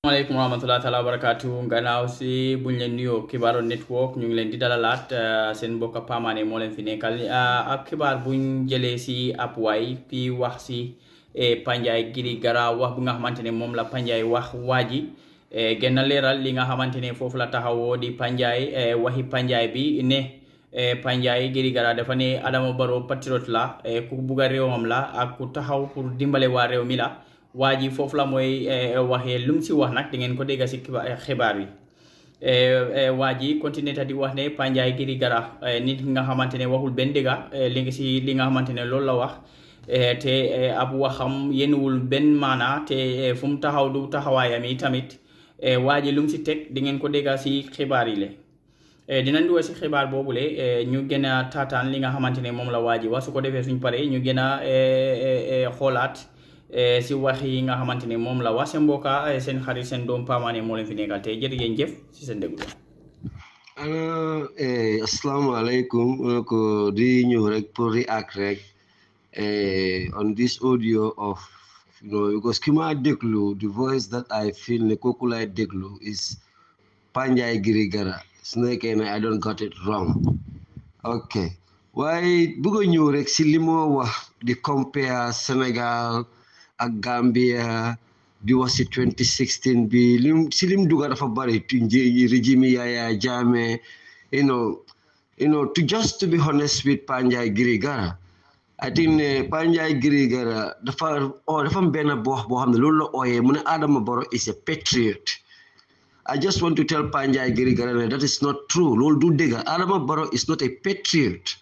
Assalamualaikum warahmatullahi taala wabarakatuh gannaaw si buñ leen nuyoo Kibaru Network ñu ngi leen di dalalaat seen mbokk Pamane moo leen fi nekkal ak xibaar buñ jëlee si ab waay fii wax si Panjai Giri Gara wax bu nga xamante ne moom la Panjai wax waaji gën a leeral li nga xamante ne foofu la taxawoo di Panjai waxi Panjai bi ne Panjai Giri Gara dafa ne Adama Barrow patriote la ku bugg a réewam la ak ku taxaw pour dimbale waa réew mi la waaji foofu la mooy waxee lu mu si wax nag di ngeen ko dégg si xibaar yi waaji continué ta di wax ne Panjai Giri Gara nit nga xamante ne waxul benn dëgga li nga si li nga xamante ne loolu la wax te ab waxam yenuwul benn maana te fu mu taxaw du taxawaayam yi tamit waaji lu mu si teg di ngeen ko dégg si xibaar yi le dinañ dugal si xibaar boobule ñu gën a taataan li nga xamante ne moom la waaji wax su ko defee suñ paree ñu gën a xoolaat si wax yi nga xamante ne moom la wax seen mbokka seen xarit seen doom Pamane moo leen fi nekkal te jërë ngeen jëf si seen déglu. Asalaamaaleykum ko di ñëw rek pour react rek on this audio of because ki ma déglu the voice that I feel ne kooku lay déglu is Panjai Giri Gara su nekkee ne I don't got it wrong ok waaye bëgg a ñëw rek si li moo wax di compare Sénégal ak Gambia di wax si 2016 bi lim duga dafa bari régime Yaya Jammeh you know to just to be honest with Panjai Giri Gara I think ne Panjai Giri Gara dafa benn boo xam ne loolu la ooyee mu ne Adama Barrow is a patriot I just want to tell Panjai Giri Gara ne that is not true loolu du dëgg Adama Barrow is not a patriot.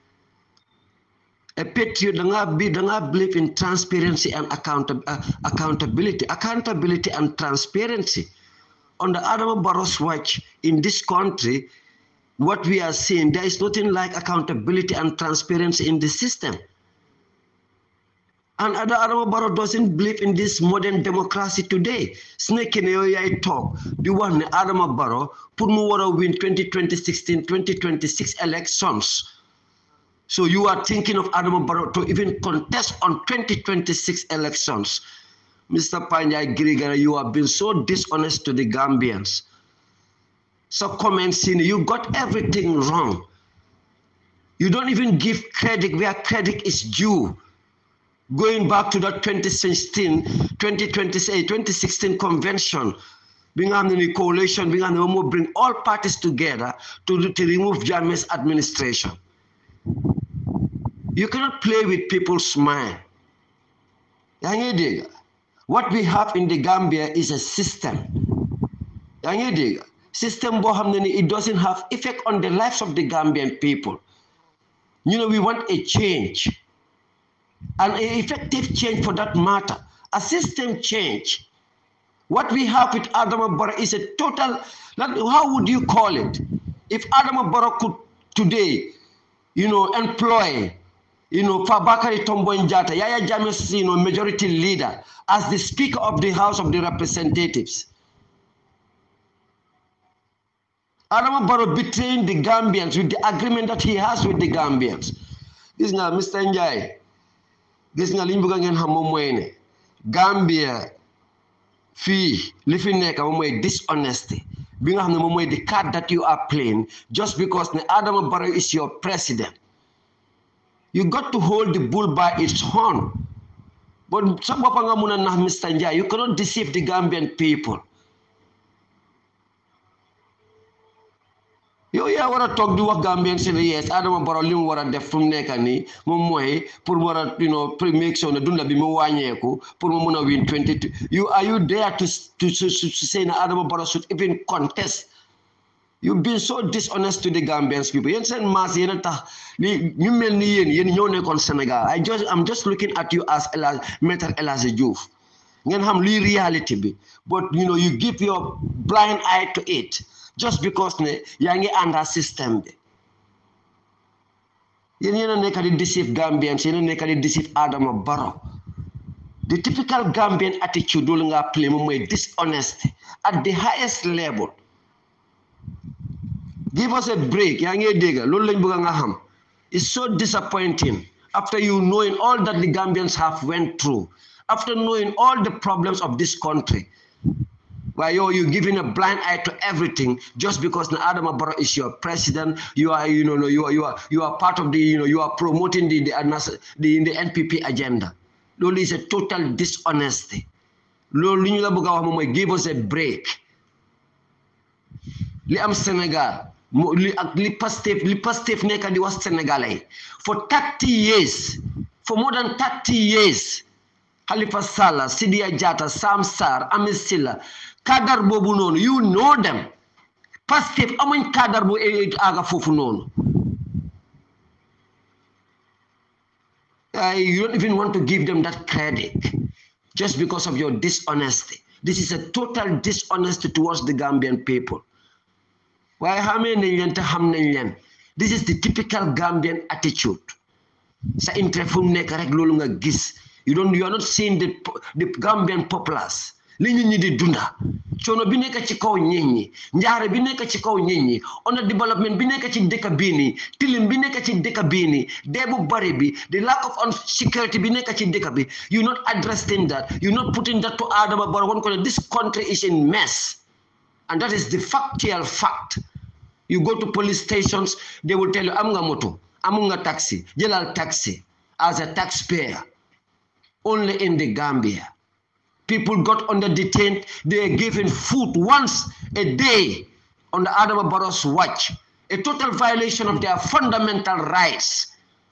A patriot, danga believe in transparency and accountability and transparency. Under Adama Barrow's watch in this country, what we are seeing, there is nothing like accountability and transparency in the system. And Adama Barrow doesn't believe in this modern democracy today. Snake in the talk, the one Adama Barrow put mu wara win 2026 elections. So you are thinking of Adama Barrow to even contest on 2026 elections. Mr. Panjai Giri Gara, you have been so dishonest to the Gambians. So commenting, you got everything wrong. You don't even give credit where credit is due. Going back to that 2016 convention, being on the coalition, being on the bring all parties together to remove Jammeh's administration. You cannot play with people's mind. What we have in the Gambia is a system. System it doesn't have effect on the lives of the Gambian people. You know, we want a change. An effective change for that matter. A system change. What we have with Adama Barrow is a total, how would you call it? If Adama Barrow could today, employ, Fabakary Tombong Jatta, Yaya Jammeh's, majority leader, as the Speaker of the House of the Representatives. Adama Barrow betraying the Gambians with the agreement that he has with the Gambians. This is now Mr. Njai. This is now Limbugangen Hamomwene. Gambia, fee, living neck, dishonesty. Being the card that you are playing just because Adama Barrow is your president. You got to hold the bull by its horn. But Mr. Njai, you cannot deceive the Gambian people. You want to talk to what Gambians say, yes, Adama Barrow lim wara def fum nekk ni mom moy pour wara make sure na dunda bi mo wañeku pour mo mëna win 22. Are you there to say na Adama Barrow should even contest? You've been so dishonest to the Gambians people. Yen sen mas yen tax ni ñu melni yen ñoo nekkon Senegal. I'm just looking at you as Maître El Hadji Diouf. Ngeen xam li reality bi. But you give your blind eye to it. Just because yangi under system be. Yena nekk di deceive Gambians, yena nekk di deceive Adama Barrow. The typical Gambian attitude dul nga play mo moy dishonesty at the highest level. Give us a break, yangi dega, lolu lañ bëgg nga xam. It's so disappointing after you knowing all that the Gambians have went through, after knowing all the problems of this country. Why you're giving a blind eye to everything just because Adama Barrow is your president? You are part of the you are promoting the NPP agenda. Lolo is a total dishonesty. Lolo give us a break. Li am Senegal li Pastef nekk di wax Sénégalais for 30 years, for more than 30 years. Halifa Sallah, Sidia Jatta, Sam Sarr, Amin Silla, kadar bobu noonu, you know them. Pastef amuñ kadar bu aga fofu noonu. You don't even want to give them that credit just because of your dishonesty. This is a total dishonesty towards the Gambian people. Why this is the typical Gambian attitude. Sa intrefum nek rek lolu nga gis. You are not seeing the Gambian populace. Li ñi di dunda. Coono bi nekk ci kaw ñi ñi, njaare bi nekk ci kaw ñi ñi, on a development bi nekk ci dëkk bi ni, tilim bi nekk ci dëkk bi ni, debu bari bi, the lack of security bi nekk ci dëkk bi. You're not addressing that. You're not putting that to Adama Barrow. This country is in mess. And that is the factual fact. You go to police stations, they will tell you, am nga moto, am nga taxi, jëlal taxi as a taxpayer. Only in the Gambia. People got under detained. They are given food once a day on the Adama Barrow's watch. A total violation of their fundamental rights.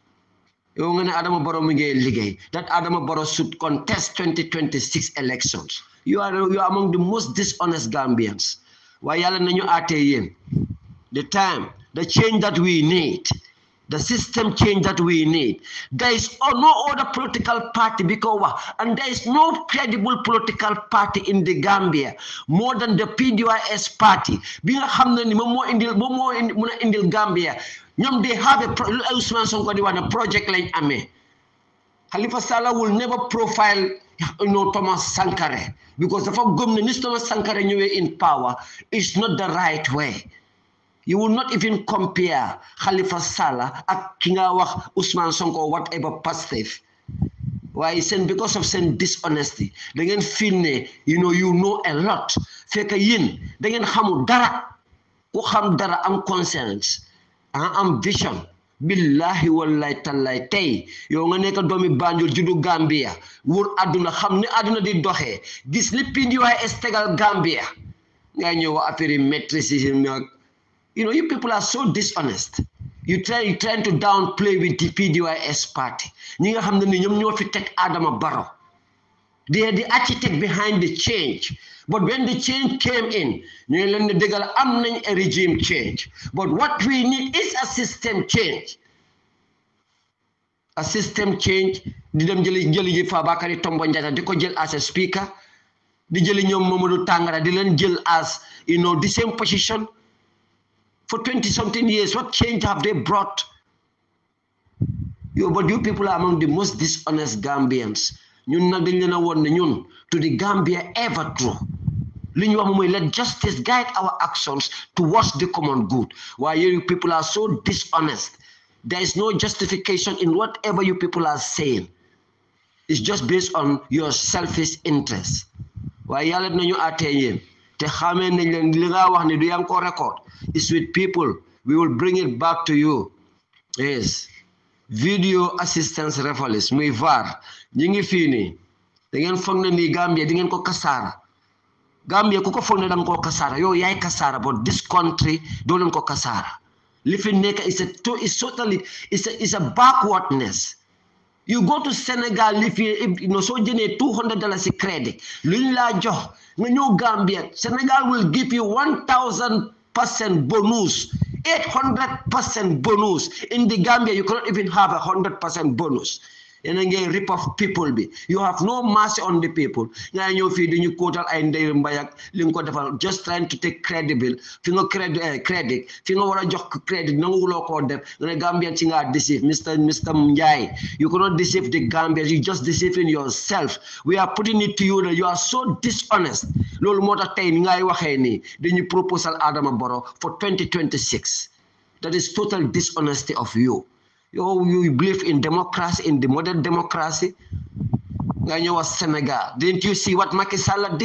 That Adama Barrow should contest 2026 elections. You are among the most dishonest Gambians. Why the time, the change that we need, the system change that we need. There is no other political party and there is no credible political party in the Gambia more than the PDOIS party. Being a in the Gambia, they have a project like Ame. Halifa Sallah will never profile Thomas Sankare because the fact that Thomas Sankare in power is not the right way. You will not even compare Halifa Sallah ak ki nga wax Ousmane Sonko whatever Pastef. Why? Because of dishonesty. Da ngeen feel ne you know a lot. Fekk yeen da ngeen xamul dara. Ku xam dara am conscience, am vision. Billahi wallahi tallahi tay yow nga nekk doomi Banjul juddu Gambia wur aduna xam ne aduna di doxé gis li PDOIS tegal Gambia nga ñëw affaire maîtrise. You people are so dishonest. You're trying to downplay with the PDOIS party. Adama Barrow. They are the architect behind the change. But when the change came in, a regime change. But what we need is a system change. A system change. Fabakary Tombong Jatta as a speaker. Mamadou Tangara as the same position. For 20-something years, what change have they brought? But you people are among the most dishonest Gambians. To the Gambia ever true. Let justice guide our actions towards the common good. Why you people are so dishonest? There is no justification in whatever you people are saying. It's just based on your selfish interest. Why you let you attain? It's with people. We will bring it back to you. Yes. Video assistance referrals. Muy VAR. Ñi fini. Da ngeen fogg ni Gambia di ngeen ko kasara. Gambia ku ko fogg ne dang ko kasara. Yo yaay kasara, but this country do len ko kasara. Li fi nek is a backwardness. You go to Senegal, if you so jene $200 credit. Luñ la jox nga ñew Gambia. Senegal will give you 1,000% bonus, 800% bonus. In the Gambia, you cannot even have 100% bonus. And then rip off people. You have no mercy on the people. Just trying to take credit. Credit. Gambian deceive. Mr. Mjai. You cannot deceive the Gambians. You just deceiving yourself. We are putting it to you that you are so dishonest. Then you proposal Adama Barrow for 2026. That is total dishonesty of you. You believe in democracy, in the modern democracy. Senegal. Didn't you see what Macky Sall did?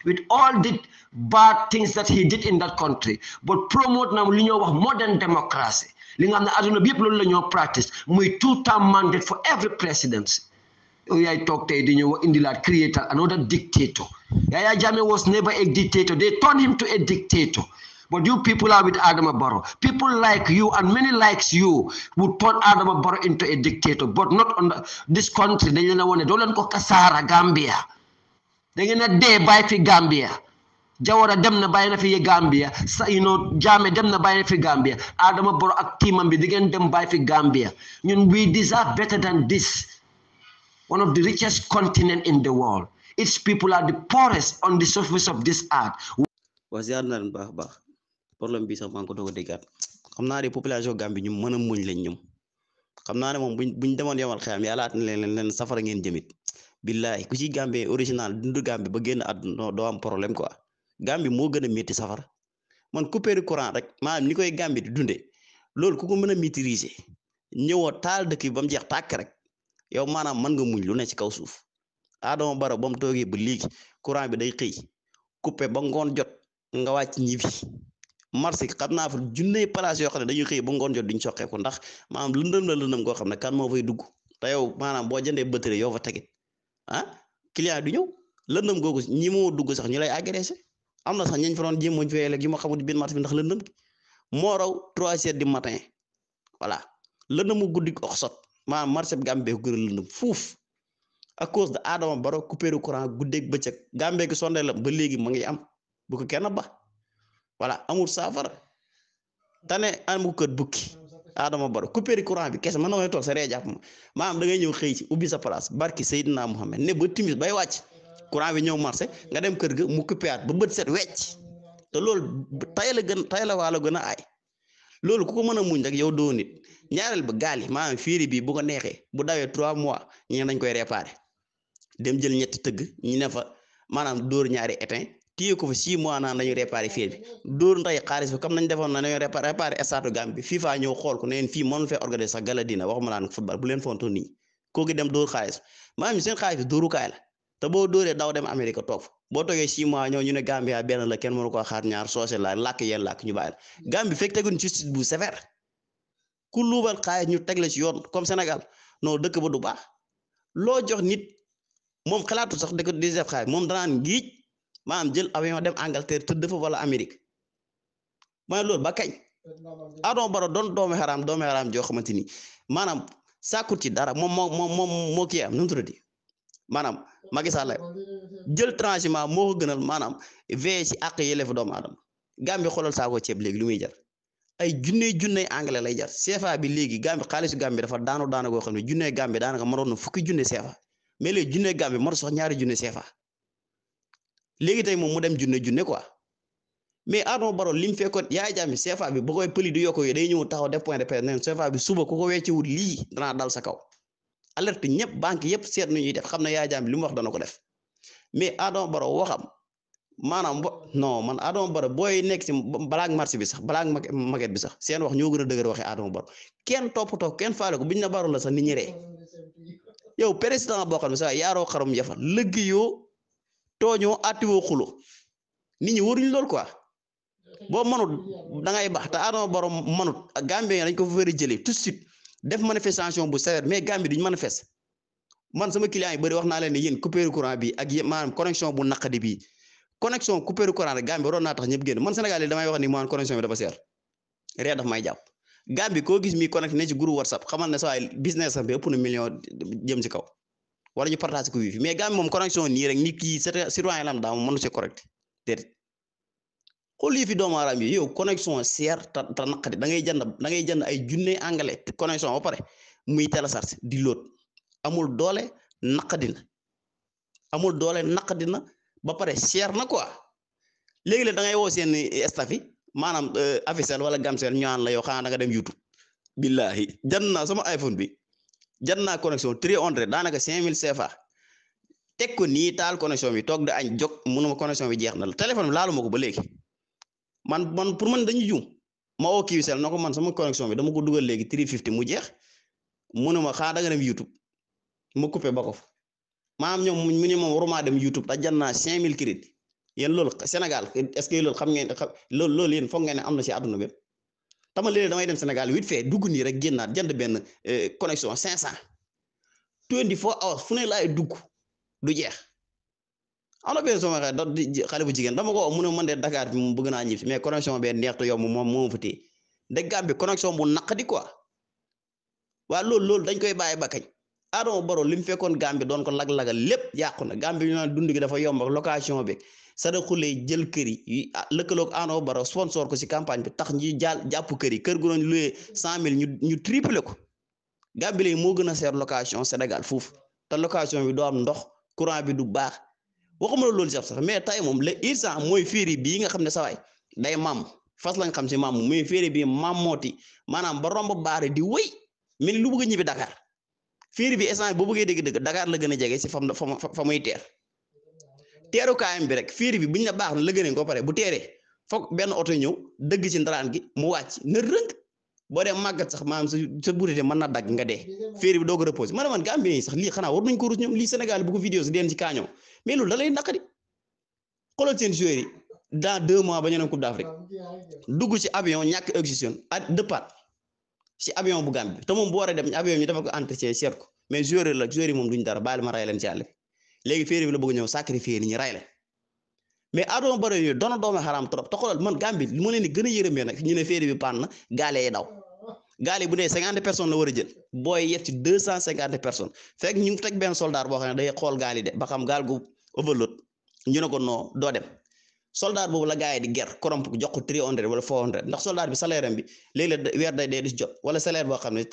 with all the bad things that he did in that country but promote na li ñoo wax modern democracy li nga xam ne aduna bi yëpp loolu la ñoo practice muy 2-term mandate for every presidency yow yaay toog tey di ñëw indilaat creator another dictator Yaya Jammeh was never a dictator. They turned him to a dictator. But you people are with Adama Barrow. People like you and many likes you would turn Adama Barrow into a dictator, but not on this country. They don't want to go Kasara, Gambia. They gonna day by fi Gambia. Jawara dem na bayna fi Gambia. Jammeh dem na bayna fi Gambia. Adama Barrow ak teamam bi digen dem bay fi Gambia. We deserve better than this. One of the richest continent in the world. Its people are the poorest on the surface of this earth. Waziar na baax problème bi sax man ko dogo degat xamna ne population Gambie ñu mëna muñ lañ ñum xamna ne mom buñ demoon yamal xiyam yalla at leen safara ngeen jëmit billahi ku ci Gambie original dundu Gambie ba génn aduna do am problème quoi Gambie mo gëna metti safara man coupé courant rek maanaam ni koy Gambie di dundé lool ku ko mëna maîtriser ñëwo taal dëkk bam jeex tak rek yow manam man nga muñ lu ne ci kaw suuf Adama Barrow bam toogee ba léegi courant bi day xëy coupé ba ngoon jot nga wàcc ñibi marché xam naa fa junne place yoo xam ne dañuy xëy ba ngoon jot duñ soqeeku ndax maanaam lëndëm goo xam ne kan moo fay dugg te yow maanaam boo jëndee batterie yow fa tegit client du ñëw lëndëm googu ñi moo dugg sax ñu lay agressé am na sax ñañ fa doon jéem muñ fee léegi yu ma xamul biir marché bi ndax lëndëm moo raw 3 heures du matin voilà lëndëmu guddi oxsot maanaam marché bi Gambie ko gën a lëndëm fuuf à cause de Adama Barrow coupé courant guddeeg bëccëg Gambie gi sondé la ba léegi ma ngi am bu ko kenn ba voilà amul saafara tane amu kër bukki Adama Barrow coupé courant bi kese man na ngay toog sa ree jàpp ma maanaam da ngay ñëw xëy ci ubbi sa place barki Seydina Mohamed ne ba timis bay wàcc courant bi ñëw marché nga dem kër ga mu coupé at ba bët set wecc te loolu tay la waalo gën a aay loolu ku ko mën a muñ rek yow doo nit ñaareel ba gaal yi maanaam fiiri bi bu ko neexee bu dawee 3 mois ñu nañ koy réparé dem jël ñetti tëgg ñu ne fa maanaam dóor ñaari étain téye ko fa 6 mois naan dañuy réparé fiir bi dóor nday xaalis bi comme nañ defoon na dañoo réparé stade Gambie bi FIFA ñëw xool ko neen fii mënu fee organiser sax gala dina waxuma laan football bu leen fonto nii kooku dem dóor xaalis maanaam seen xaalis bi dóorukaay la te boo dóoree daw dem Amérique toog fa boo toogee 6 mois ñëw ñu ne Gambia benn la kenn mënu ko xaar ñaar soose la làkk yeen làkk ñu bàyyi la Gambie fekk teguñ justice bu sévère ku luubal xaalis ñu teg la ci yoon comme Sénégal non dëkk ba du baax loo jox nit moom xalaatu sax dëkk di def xaalis moom danaan ngiij maanaam jël avion dem Angleterre tëdd fa wala Amérique mooy loolu ba kañ Adama Barrow doon doomi xaraam joo xamante ni maanaam sàkkut ci dara moom moo kii am nu mu tuddati maanaam Macky Sall jël transhumance moo ko gënal maanaam veillé ci àq yelleefu doomu aadama Gambie xoolal saako ceeb léegi lu muy jar ay junney anglais lay jar CFA bi léegi Gambie xaalisu Gambie dafa daanu goo xam ne junney Gambie daanaka maroon na fukki junne CFA mais léegi junney Gambie moo sax ñaari junne CFA léegi tey moom mu dem junne quoi mais Adama Barrow li mu fekkoon Yaya Jammeh CFA bi ba koy pëli du yokk yooyu day ñëw taxaw def point de presse neen CFA bi suba ku ko weccewul lii danaa dal sa kaw alerte ñëpp banque yëpp seet nu ñuy def xam ne Yaya Jammeh li mu wax dana ko def mais Adama Barrow waxam maanaam non man Adama Barrow booy nekk ci balaag marché bi sax balaag maquette bi sax seen wax ñoo gën a dëgër waxee Adama Barrow kenn toppatoo kenn faale ko biñ na Barrow la sax nit ñi ree yow président boo xam ne sax yaaroo xarum yafal lëggéeyoo tooñoo attiwoo xulo nit ñi waruñu lool quoi boo mënut da ngay baax te Adama Barrow mënut Gambie dañ ko fa wér a jëlee tout de suite def manifestation bu sévère mais Gambie duñ manifeste man sama client yi bëri wax naa leen ne yéen coupé courant bi ak maanaam connexion bu naqadi bi connexion coupé courant rek Gambie waroon naa tax ñëpp génn man Sénégal yi damay wax ni man connexion bi dafa seer ree daf may jàpp Gambie koo gis mi connecté ne ci groupe WhatsApp xamal ne sa waay business am bi ëpp na million jëm ci kaw wala ñu partage ko wifi mais Gambie moom connexion nii rek nit ki citoyen lam daa moom mënu ci correct déedéet xool yi fi doomu aadama yi yow connexion seer te naqadi da ngay jënd ay junne anglais connexion ba pare muy télécharge di load amul doole naqadina ba pare seer na quoi léegi la da ngay woo seen staff yi maanaam Africell wala Gamcell ñaan la yow xanaa da nga dem YouTube billahi jënd naa sama iPhone bi jënd naa connexion 300 daanaka 5000 CFA teg ko nii taal connexion bi toog da añ jóg mënuma connexion bi jeex na la téléphone bi laaluma ko ba léegi man pour man dañuy juum ma woo Qcell na ko man sama connexion bi dama ko dugal léegi 350 mu jeex mënuma xanaa da nga dem YouTube ma coupé ba ko fa maanaam ñoom mu ne moom waruma dem YouTube te jënd naa 5000 crédit yéen loolu Sénégal est-ce que loolu xam ngeen loolu yéen foog ngeen ne am na si àdduna bi tama léegi damay dem Sénégal vite fait dugg nii rek génnaat jënd benn connexion 500 24 hours fu ne laay dugg du jeex am na benn sama xale bu jigéen dama ko mu ne man de Dakar bi moom bëgg naa ñibbi mais connexion bee neex te yomb moom moo fa téye de Gambie connexion bu naqadi quoi waa loolu dañ koy bàyyi ba kañ Adama Barrow li mu fekkoon Gambie doon ko lag-lagal lépp yàqu na Gambie ñu naan dund gi dafa yomb ak location bi sadaxulee jël kër yi lëkkaloog Adama Barrow sponsor ko si campagne bi tax ñi jàpp kër yi kër gu doon loué 100,000 ñu triplé ko Gambie léegi moo gën a seer location Sénégal foofu te location bi doo am ndox courant bi du baax waxuma loolu sax mais tey moom le urgent mooy féeri bii nga xam ne sawaay day maam fas lañ xam si maam muy féeri bii maam mooti maanaam ba romb baare di wëy mel ni lu bëgg a ñibbi Dakar féeri bi essence boo bëggee dégg-dëgg Dakar la gën a jege si fa muy teeru kaayam bi rek féeri bi buñ la baax na la gën a ko pare bu teeree foog benn oto ñëw dëgg ci ndaraan gi mu wàcc na rënk boo dee màggat sax maanaam sa buutite mën na dagg nga dee féeri bi doo ko reposé man Gambie sax lii xanaa war nañ ko rus ñoom lii Sénégal bu ko vidéo si deen ci kaañoo mais loolu da lay naqari xoolal seen joueurs yi dans 2 mois ba ñu ne Coupe d'Afrique dugg ci avion ñàkk oxygène ak départ ci avion bu Gambie te moom bu war a dem avion ñu dafa ko entretien seet ko mais joueurs yi moom duñ dara bàyyi ma ray leen ci àll bi léegi féeri bi la bëgg ñëw sacrifier ni ñu ray leen mais Adama Barrow yooyu doona doome xaraam trop te xoolal man Gambie li ma leen di gën a yërëmee nag ñu ne féeri bi panne na gaale yi daw gaale bu dee 50 personnes la war a jël booy yet ci 250 personnes fekk ñu ngi teg benn soldat boo xam ne day xool gaal yi de ba xam gaal gu overload ñu ne ko non doo dem soldat boobu la gars yi di ger koromp jox ko 300 wala 400 ndax soldat bi salaire am bi léeg-léeg weer day dee di jot wala salaire boo xam ne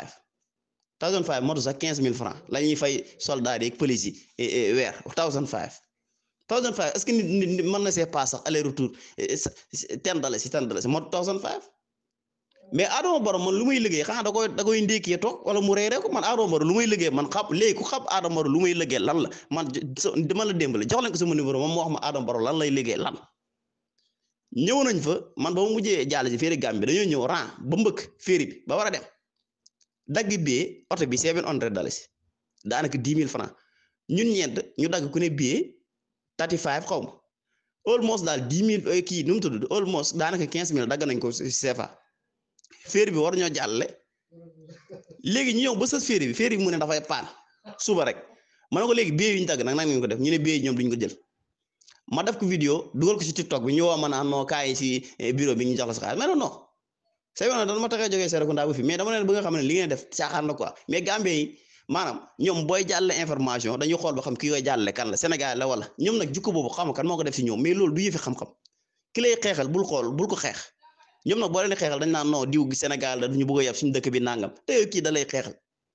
1500 motu sax 15,000 francs la ñuy fay soldat yi ak police yi weer 1500 est-ce que nit mën na see paas sax aller retour $10 motu 1500 mais Adama Barrow man lu muy liggéey xanaa da koy ndékkee toog wala mu reeree ko man Adama Barrow lu muy liggéey man xam léegi ku xam Adama Barrow lu muy liggéey lan la man dama la démbale jox leen ko sama numéro moom moo wax ma Adama Barrow lan lay liggéey lan ñëw nañ fa man ba mu mujjee jàll si féeri Gambie dañoo ñëw rang ba mbëkk féeri bi ba war a dem dagg billet oto bi $700 daanaka 10,000 francs ñun ñeent ñu dagg ku ne billet 35 xaw ma almost daal 10,000 kii nu mu tudd almost daanaka 15,000 dagg nañ ko CFA féeri bi war ñoo jàlle léegi ñu ñëw ba sës féeri bi mu ne dafay paan suba rek ma ne ko léegi billet yu ñu dagg nag ngeen ko def ñu ne billet yi ñoom duñ ko jël ma def ko vidéo dugal ko si TikTok bi ñu woo ma naan non kaay si bureau bi ñu jox la sa xaalis mais non c'est vrai dana ma taxee jógee Serekunda bu fi mais dama leen bëgg nga xam ne li ngeen def caaxaan la quoi mais Gambie yi maanaam ñoom booy jàlle information dañuy xool ba xam ki koy jàlle kan la Sénégal la wala ñoom nag jukko boobu xam kan moo ko def si ñoom mais loolu du yëfi xam-xam ki lay xeexal bul ko xeex ñoom nag boo leen xeexal dañ naan non diw gi Sénégal da duñu bëgg a yab suñu dëkk bi nangam te kii da lay xeexal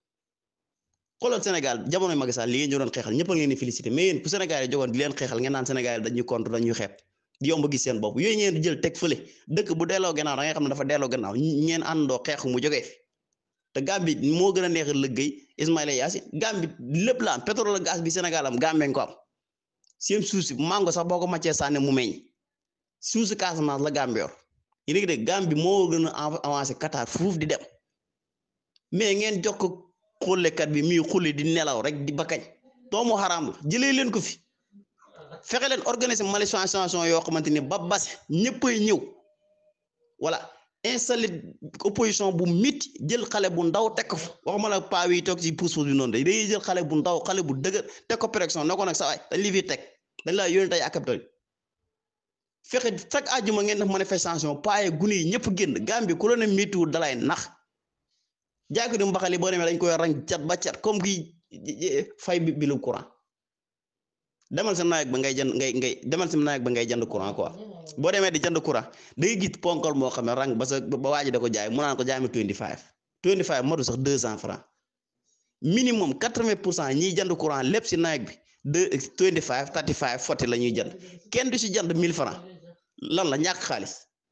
xoolal Sénégal jamono Macky Sall li ngeen ñu doon xeexal ñëpp a ngeen di félicité mais yéen bu Sénégal yi jogoon di leen xeexal ngeen naan Sénégal dañuy contre dañuy xeeb di yomb gis seen bopp yooyu ngeen jël teg fële dëkk bu delloo gannaaw da ngay xam ne dafa delloo gannaaw ngeen àndoo xeexu mu jógee fi te Gambie moo gën a neex a liggéey Ismaïla Yassine Gambie lépp la am pétrole gaz bi Sénégal am Gambie ko am seen suuf si mango sax boo ko màccee sànni mu meññ suuf si Casamance la Gambie yor yéen a ngi dégg Gambie moo gën a avancé Qatar fuuf di dem mais ngeen jox ko xullekat bi muy xulli di nelaw rek di bakkañ doomu xaraam la jëlee leen ko fi fexe leen organiser manifestation yoo xamante ni ba base ñëppay ñëw voilà installé opposition bu miti jël xale bu ndaw teg ko fa waxuma la paa yi toog ci pousse-pousse bi noonu dañuy jël xale bu ndaw xale bu dëgër teg ko pression ne ko nag sa waay dañ li fi teg dañ laa yónni tey ak capital fexe chaque àjjuma ngeen def manifestation paaye gune yi ñëpp génn Gambie ku la ne météo dalay nax jaay di mbaxali boo demee dañ koy rang cat ba cat comme kii fay bi lu courant demal sa nawet ba ngay jënd ngay demal sa nawet ba ngay jënd courant quoi boo demee di jënd courant da ngay gis ponkal moo xam ne rang ba waaji da ko jaay mu naan ko jaay ma 25 motu sax 200 francs minimum 80% ñiy jënd courant lépp si nawet bi 25 35 40 la ñuy jënd kenn du si jënd 1000 francs lan la ñàkk xaalis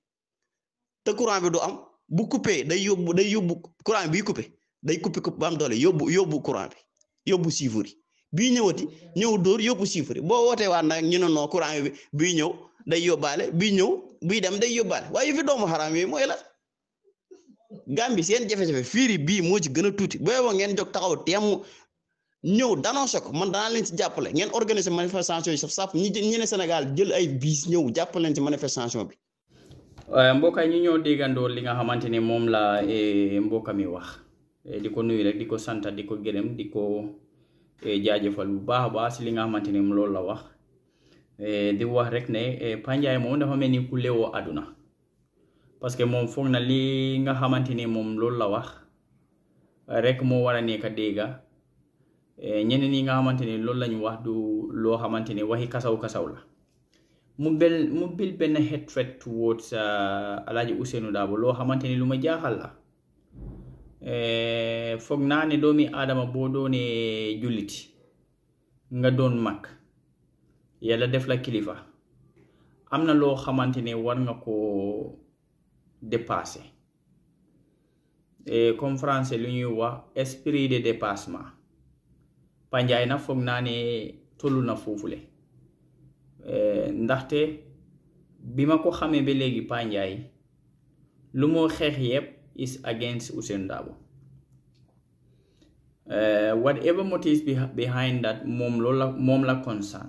te courant bi du am bu coupé day yóbbu courant bi coupé day coupé ba am doole yóbbu courant bi yóbbu chiffre yi bii ñëwati ñëw dóor yóbbu chiffre boo wootee waat nag ñu ne non courant bi bii ñëw day yóbbaale bii ñëw bii dem day yóbbaale waaye fi doomu xaraam yi mooy la Gambie seen jafe-jafe fiiri bii moo ci gën a tuuti booy boo ngeen jóg taxaw temm ñëw d'annoncer ko man danaa leen ci jàppale ngeen organiser manifestation yi saf ñi ne Sénégal jël ay bis ñëw jàppale leen ci manifestation bi. mbokka ñu ñëw déggandoo li nga xamante ne moom la mbokka mi wax di ko nuyu rek di ko sant di ko gërëm di ko jaajëfal bu baax a baax si li nga xamante ne loolu la wax di wax rek ne Panjai moom dafa mel ni ku leewoo àdduna parce que moom foog na li nga xamante ne moom loolu la wax rek moo war a nekk dégga ñeneen yi nga xamante ne loolu lañu wax du loo xamante ne waxi kasaw la mu bil benn hatred towards Alhaji Ousainou Darboe loo xamante ne lu ma jaaxal la foog naa ne doomi aadama boo doonee julliti nga doon mag yàlla def la kilifa am na loo xamante ne war nga ko dépasser comme français lu ñuy wax esprit de dépassement Panjai na foog naa ne tollu na foofule ndaxte bi ma ko xamee ba léegi Panjai lu moo xeex yëpp is against Ousainou Darboe whatever motives behind that moom la concern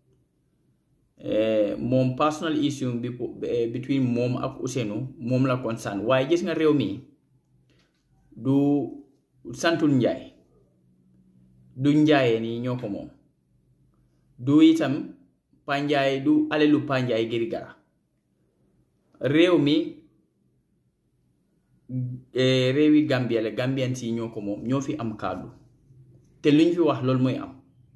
moom personal issue between moom ak Ousainou moom la concern waaye gis nga réew mi du santul Njaay du njaayee ni ñoo ko moom du itam Panjai du alelu Panjai giri gara réew mi réewi Gambia la Gambian si ñoo ko moom ñoo fi am kàddu te luñ fi wax loolu mooy am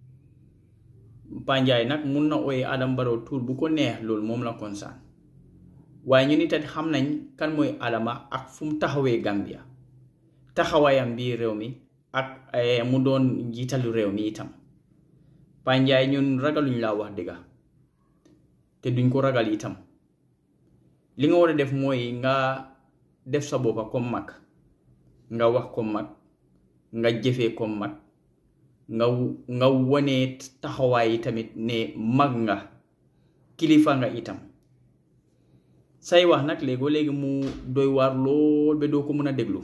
Panjai nag mun na ooye Adama Barrow tur bu ko neex loolu moom la concerne waaye ñu ni tamit xam nañ kan mooy Adama ak fu mu taxawee Gambia taxawaayam bii réew mi ak mu doon jiitalu réew mi itam Panjai ñun ragaluñ laa wax dëgga te duñ ko ragal itam li nga war a def mooy nga def sa boppa comme mag nga wax comme mag nga jëfee comme mag nga wone taxawaay tamit ne mag nga kilifa nga itam say wax nag léegi mu doy waar lool ba doo ko mën a déglu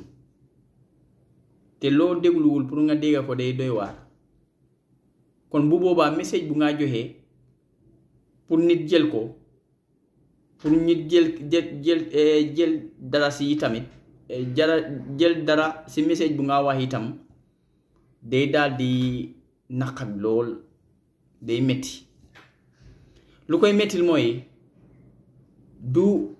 te loo dégluwul pour nga dégga ko day doy waar kon bu boobaa message bu nga joxe pour nit jël ko pour nit jël dara si tamit jël dara si message bu nga wax itam day daal di naqat lool day metti lu koy mettil mooy du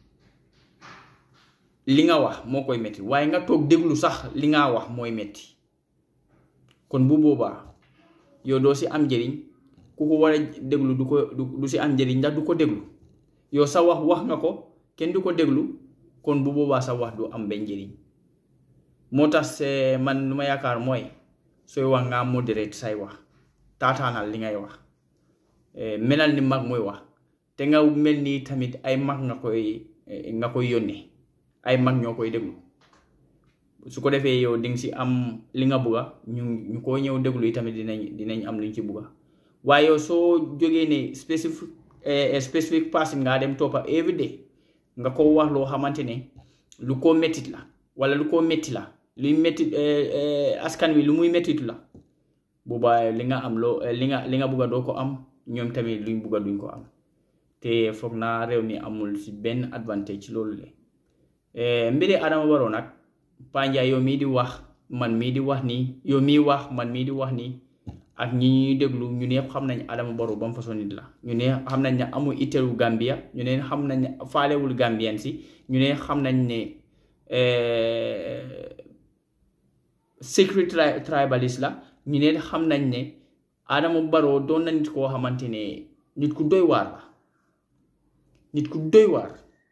li nga wax moo koy metti waaye nga toog déglu sax li nga wax mooy metti kon bu boobaa yow doo si am njëriñ ku ko war a déglu du si am njëriñ ndax du ko déglu yow sa wax nga ko kenn du ko déglu kon bu boobaa sa wax du am benn njëriñ moo tax man lu ma yaakaar mooy sooy wax nga moderate say wax taataanal li ngay wax melal ni mag mooy wax te nga mel ni tamit ay mag nga koy yónnee ay mag ñoo koy déglu su ko defee yow di nga si am li nga bugga ñu ko ñëw déglu yi tamit dinañ am luñ ci bugga waaye yow soo jógee ne specific person nga dem toppa every day nga ko wax loo xamante ne lu ko mettit la wala lu ko metti la luy metti askan wi lu muy mettitu la boobaa li nga am loo li nga bugga doo ko am ñoom tamit luñ bugga duñ ko am te foog naa réew mi amul si benn advantage ci loolu le mbiri Adama Barrow nag Panjai yow mii di wax man mii di wax nii yow mii wax man mii di wax nii ak ñi ñuy déglu ñu ne xam nañ Adama Barrow ba mu façon nit la ñu ne xam nañ ne amul itteelu Gambia ñu ne xam nañ ne faalewul Gambien si ñu ne xam nañ ne secret tribaliste la ñu ne xam nañ ne Adama Barrow doon na nit koo xamante ne nit ku doy waar la nit ku doy waar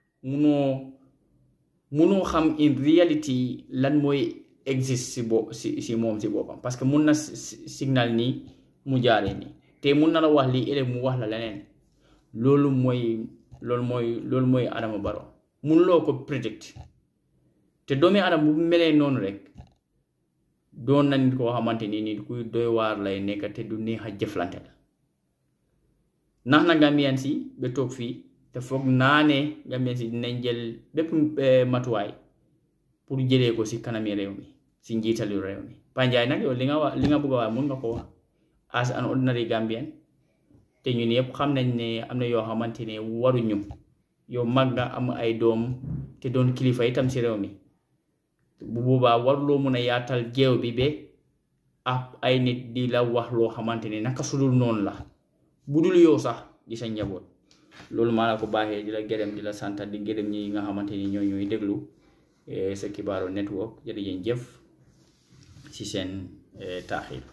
munoo xam in reality lan mooy exist si moom si boppam parce que mun na signal nii mu jaaree nii te mun na la wax lii ëllëg mu wax la leneen loolu mooy Adama Barrow munuloo ko predict te doomi Adama bu melee noonu rek doon na nit koo xamante ni nit kuy doy waar lay nekk te du neex a jëflante la nax na Gambien si ba toog fii te foog naa ne Gambien si dinañ jël bépp matuwaay pour jëlee ko si kanami réew mi si njiitalu réew mi Panjay nag yow li nga bëgg a wax mun nga ko wax as an ordinary Gambian te ñun yëpp xam nañ ne am na yoo xamante ne waruñu yow mag nga am ay doom te doon kilifa itam si réew mi bu boobaa waruloo mun a yaatal jeew bi ba ab ay nit di la wax loo xamante ne naka sudul noonu la budul yow sax di sa njaboot loolu maa la ko baaxee di la gërëm di la sant di gërëm ñi nga xamante ni ñoo ñooy déglu sa Kibarou Network jërëjëf ci seen taaxir